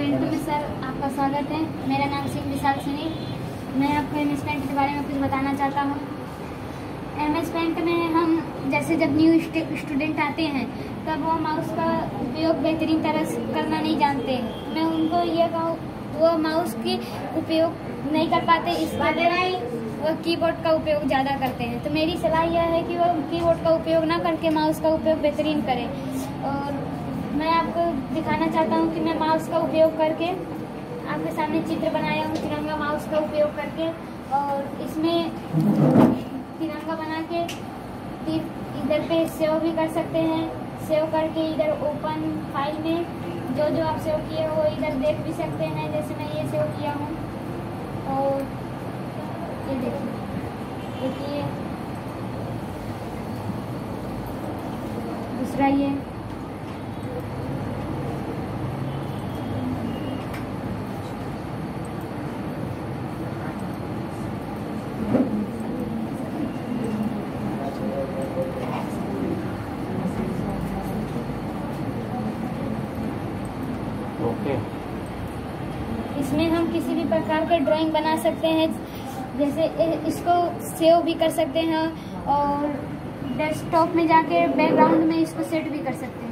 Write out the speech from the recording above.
Paint में sir आपका स्वागत है। मेरा नाम सिंह विशाल सुनील। मैं आपको एम एस पेंट के बारे में कुछ बताना चाहता हूँ। एम एस पेंट में हम जैसे जब न्यू स्टूडेंट आते हैं तब वो माउस का उपयोग बेहतरीन तरह से करना नहीं जानते हैं। मैं उनको ये कहूँ वो माउस की उपयोग नहीं कर पाते, इसलिए वो कीबोर्ड का उपयोग ज़्यादा करते हैं। तो मेरी सलाह यह है कि वो कीबोर्ड का उपयोग ना करके माउस का उपयोग बेहतरीन करें। और मैं आपको दिखाना चाहता हूँ कि मैं माउस का उपयोग करके आपके सामने चित्र बनाया हूँ तिरंगा माउस का उपयोग करके। और इसमें तिरंगा बना के इधर पे सेव भी कर सकते हैं। सेव करके इधर ओपन फाइल में जो आप सेव किए हो इधर देख भी सकते हैं। जैसे मैं ये सेव किया हूँ और ये देखिए दूसरा ये ओके। इसमें हम किसी भी प्रकार के ड्राइंग बना सकते हैं। जैसे इसको सेव भी कर सकते हैं और डेस्कटॉप में जाके बैकग्राउंड में इसको सेट भी कर सकते हैं।